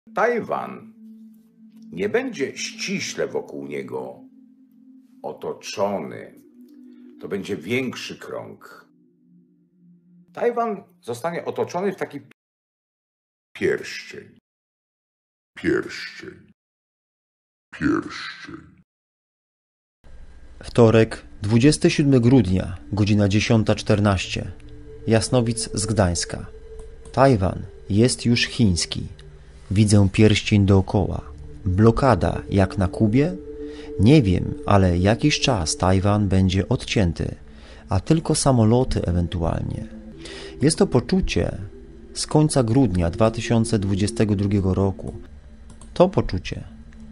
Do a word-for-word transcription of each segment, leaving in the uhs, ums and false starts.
Tajwan nie będzie ściśle wokół niego otoczony. To będzie większy krąg. Tajwan zostanie otoczony w taki pierścień. Pierścień. Pierścień. Wtorek, dwudziestego siódmego grudnia, godzina dziesiąta czternaście. Jasnowic z Gdańska. Tajwan jest już chiński. Widzę pierścień dookoła. Blokada jak na Kubie? Nie wiem, ale jakiś czas Tajwan będzie odcięty, a tylko samoloty ewentualnie. Jest to poczucie z końca grudnia dwa tysiące dwudziestego drugiego roku. To poczucie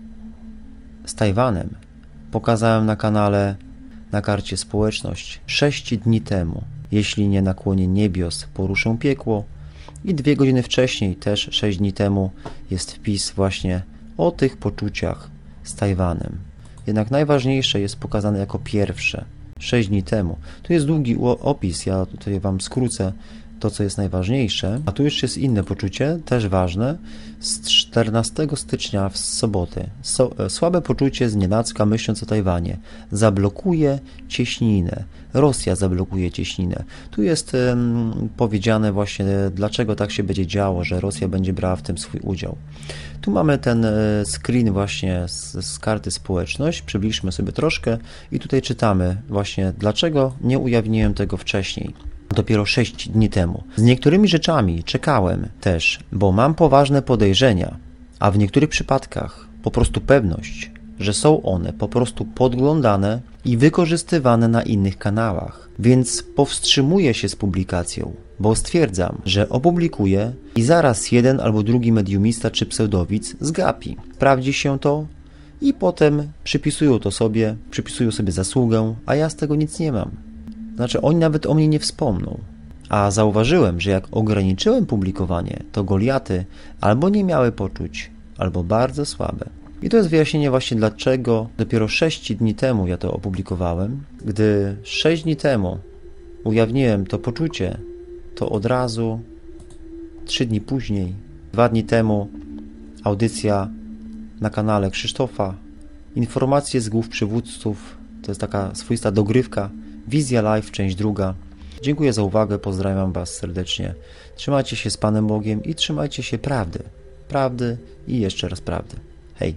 z Tajwanem pokazałem na kanale na karcie społeczność sześć dni temu. Jeśli nie nakłonię niebios, poruszę piekło. I dwie godziny wcześniej, też sześć dni temu, jest wpis właśnie o tych poczuciach z Tajwanem. Jednak najważniejsze jest pokazane jako pierwsze, sześć dni temu. Tu jest długi opis, ja tutaj Wam skrócę to, co jest najważniejsze. A tu już jest inne poczucie, też ważne, z czternastego stycznia w sobotę. So, słabe poczucie znienacka, myśląc o Tajwanie. Zablokuje cieśninę. Rosja zablokuje cieśninę. Tu jest um, powiedziane właśnie, dlaczego tak się będzie działo, że Rosja będzie brała w tym swój udział. Tu mamy ten screen właśnie z, z karty społeczność. Przybliżmy sobie troszkę i tutaj czytamy właśnie, dlaczego nie ujawniłem tego wcześniej. Dopiero sześć dni temu. Z niektórymi rzeczami czekałem też, bo mam poważne podejrzenia, a w niektórych przypadkach po prostu pewność, że są one po prostu podglądane i wykorzystywane na innych kanałach. Więc powstrzymuję się z publikacją, bo stwierdzam, że opublikuję i zaraz jeden albo drugi mediumista czy pseudowidz zgapi. Sprawdzi się to i potem przypisują to sobie, przypisują sobie zasługę, a ja z tego nic nie mam. Znaczy, oni nawet o mnie nie wspomną. A zauważyłem, że jak ograniczyłem publikowanie, to Goliaty albo nie miały poczuć, albo bardzo słabe. I to jest wyjaśnienie właśnie, dlaczego dopiero sześć dni temu ja to opublikowałem. Gdy sześć dni temu ujawniłem to poczucie, to od razu trzy dni później, dwa dni temu audycja na kanale Krzysztofa, informacje z głów przywódców, to jest taka swoista dogrywka, Wizja Live, część druga. Dziękuję za uwagę, pozdrawiam Was serdecznie. Trzymajcie się z Panem Bogiem i trzymajcie się prawdy. Prawdy i jeszcze raz prawdy. Hej.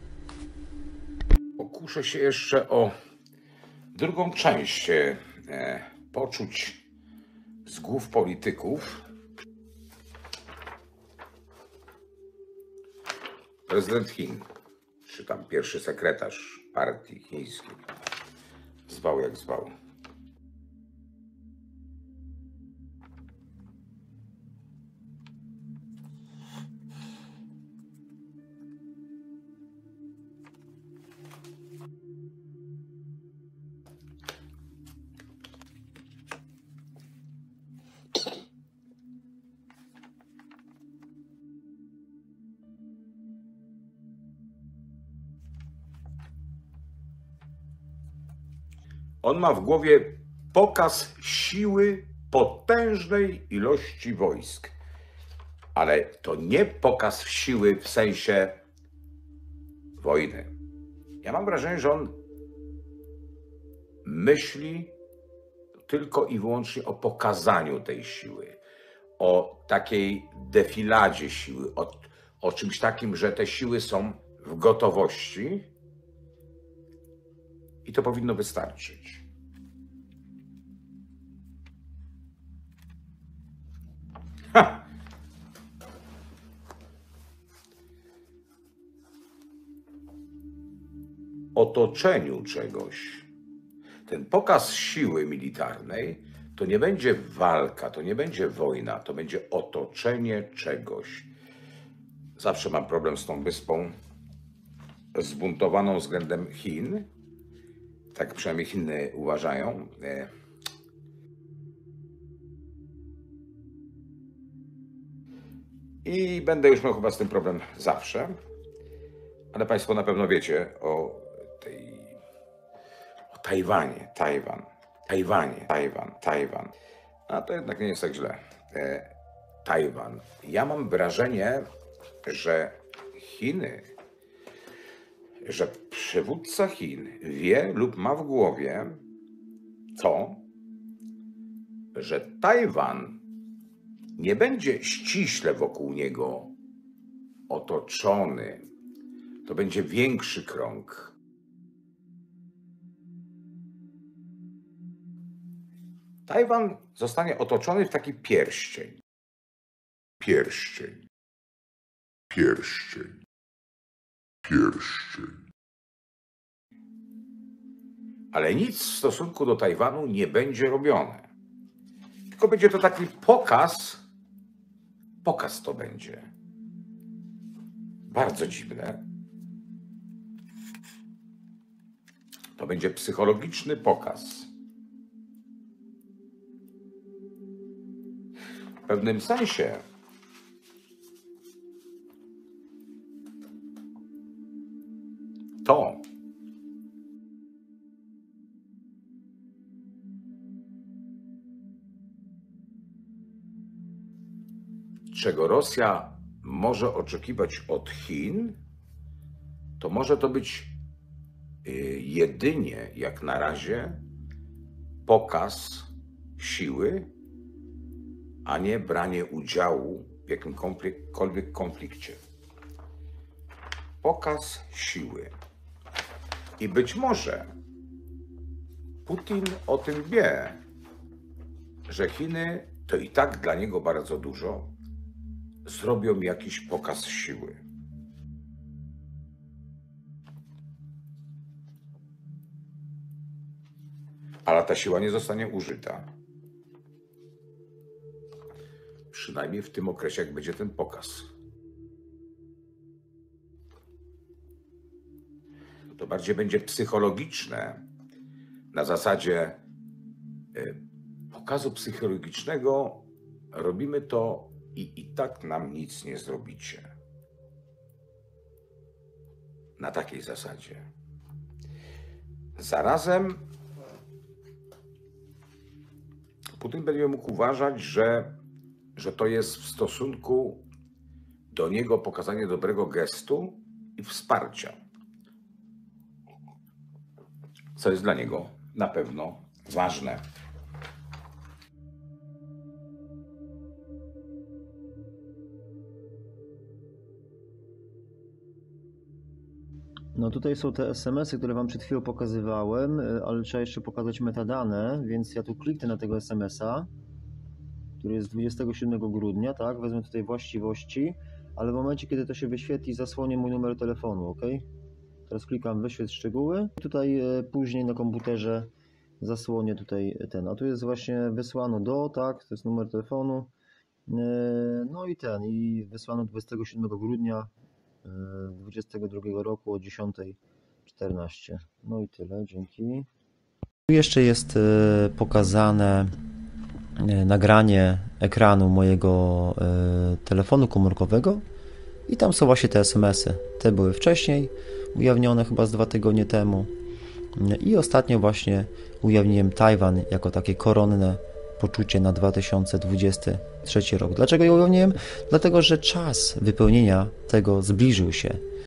Pokuszę się jeszcze o drugą część e, poczuć z głów polityków. Prezydent Chin, czy tam pierwszy sekretarz partii chińskiej, zwał jak zwał. On ma w głowie pokaz siły potężnej ilości wojsk. Ale to nie pokaz siły w sensie wojny. Ja mam wrażenie, że on myśli tylko i wyłącznie o pokazaniu tej siły, o takiej defiladzie siły, o, o czymś takim, że te siły są w gotowości i to powinno wystarczyć. Ha! Otoczeniu czegoś. Ten pokaz siły militarnej to nie będzie walka, to nie będzie wojna, to będzie otoczenie czegoś. Zawsze mam problem z tą wyspą zbuntowaną względem Chin. Tak przynajmniej Chiny uważają. I będę już miał chyba z tym problem zawsze. Ale Państwo na pewno wiecie o tej... o Tajwanie, Tajwan, Tajwanie, Tajwan, Tajwan. A to jednak nie jest tak źle. E, Tajwan. Ja mam wrażenie, że Chiny, że przywódca Chin wie lub ma w głowie to, że Tajwan nie będzie ściśle wokół niego otoczony. To będzie większy krąg. Tajwan zostanie otoczony w taki pierścień. Pierścień. Pierścień. Pierścień. Ale nic w stosunku do Tajwanu nie będzie robione. Tylko będzie to taki pokaz. Pokaz to będzie. Bardzo dziwne. To będzie psychologiczny pokaz. W pewnym sensie to, czego Rosja może oczekiwać od Chin, to może to być jedynie, jak na razie, pokaz siły, a nie branie udziału w jakimkolwiek konflikcie. Pokaz siły. I być może Putin o tym wie, że Chiny to i tak dla niego bardzo dużo, zrobią jakiś pokaz siły. Ale ta siła nie zostanie użyta. Przynajmniej w tym okresie, jak będzie ten pokaz. To bardziej będzie psychologiczne, na zasadzie pokazu psychologicznego robimy to i i tak nam nic nie zrobicie. Na takiej zasadzie. Zarazem Putin będzie mógł uważać, że, że to jest w stosunku do niego pokazanie dobrego gestu i wsparcia. Co jest dla niego na pewno ważne. No tutaj są te es em esy, które wam przed chwilą pokazywałem, ale trzeba jeszcze pokazać metadane, więc ja tu kliknę na tego es em esa, który jest dwudziestego siódmego grudnia, tak? Wezmę tutaj właściwości, ale w momencie, kiedy to się wyświetli, zasłonię mój numer telefonu, ok? Teraz klikam wyświetl szczegóły i tutaj później na komputerze zasłonię tutaj ten, a tu jest właśnie wysłano do, tak? To jest numer telefonu, no i ten, i wysłano dwudziestego siódmego grudnia dwudziestego drugiego roku o dziesiąta czternaście. No i tyle, dzięki. Tu jeszcze jest pokazane nagranie ekranu mojego telefonu komórkowego i tam są właśnie te es em esy. Te były wcześniej ujawnione, chyba z dwa tygodnie temu. I ostatnio właśnie ujawniłem Tajwan jako takie koronne poczucie na dwa tysiące dwudziesty trzeci rok. Dlaczego je ujawniłem? Dlatego, że czas wypełnienia tego zbliżył się.